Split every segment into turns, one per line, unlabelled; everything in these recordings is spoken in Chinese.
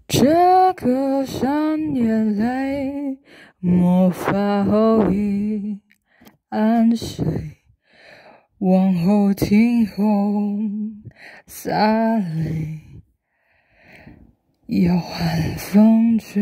这个山眼泪，魔法后已安睡，往后听红洒泪，要寒风吹。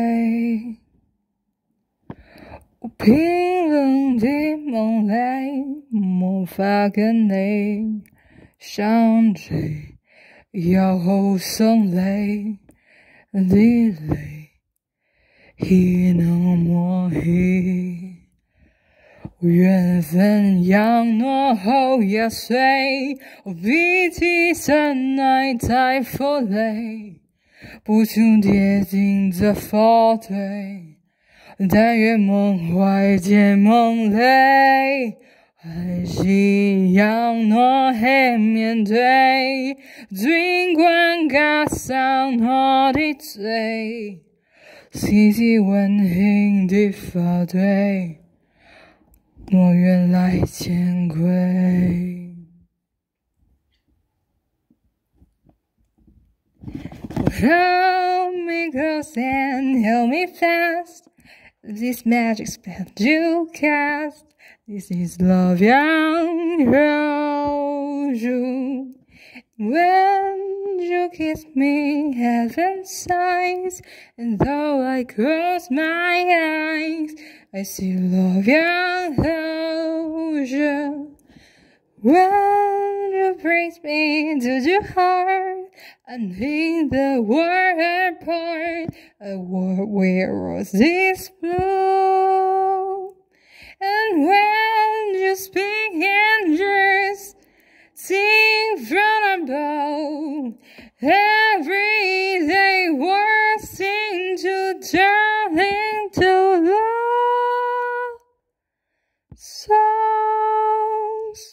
我冰冷的梦里，魔法跟你相追，要后送泪。的泪，已能抹去缘分，扬诺后压碎，我鼻涕深爱在风里，不求跌进这佛堆，但愿梦怀见梦泪。还是让我去面对，尽管加上我的罪，细细温馨的法对，我愿来见归。Hold me close and hold me fast. This magic spell you cast. This is love young you. When you kiss me, heaven sighs, and though I close my eyes, I see love young you. When you bring me to your heart, and in the world apart, a world where roses bloom. And when you speak angels sing from above, everyday words sing to darling to love songs.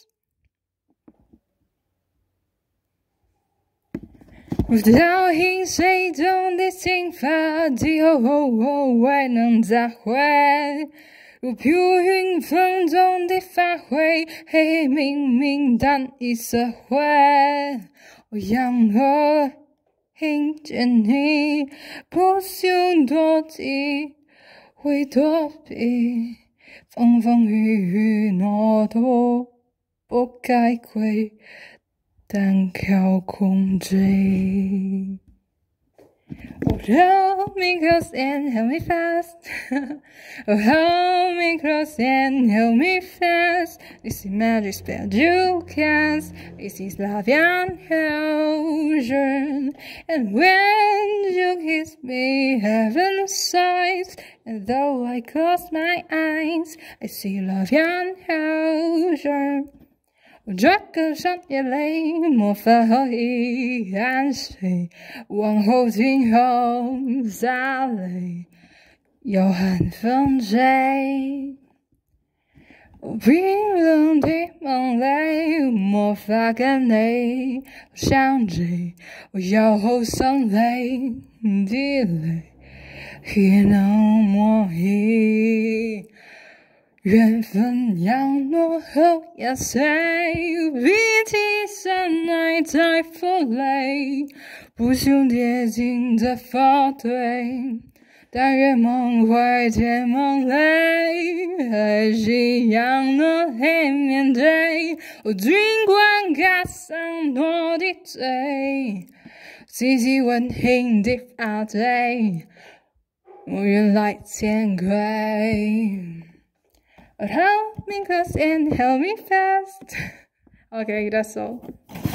Without him, 谁懂的心法，只有我能咋会？如飘云风中的发灰，黑黑明明但已色灰。我让我听见你，不想躲避，会躲避。风风雨雨我都不该归，但靠控追。Hold me close and hold me fast. Hold me close and hold me fast. This is magic spell you cast. This is love and illusion. And when you kiss me, heaven sighs. And though I close my eyes, I see love and illusion. 这个山眼泪，魔法后已安睡，往后听红洒泪，有寒风吹。冰冷的梦里，魔法跟你相追，我要后送泪的泪，也能抹去。缘分扬诺后压碎，鼻涕深爱在风里，不想跌进这佛堆，但愿梦怀见梦泪，还是扬诺去面对，尽管加上我的罪，细细温馨的法对，我愿来见归。Hold me close and hold me fast. Okay, that's all.